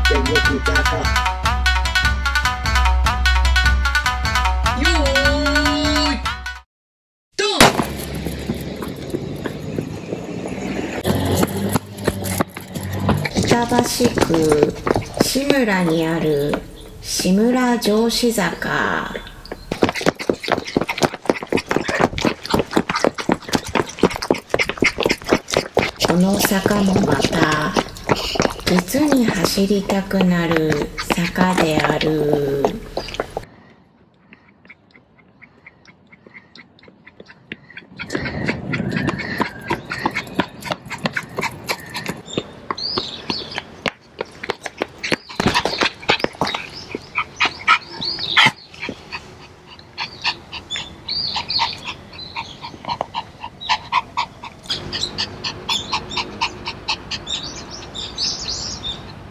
Then look me back up. よーいドン。 板橋区志村にある志村城址坂。この坂もまた実に走りたくなる坂である。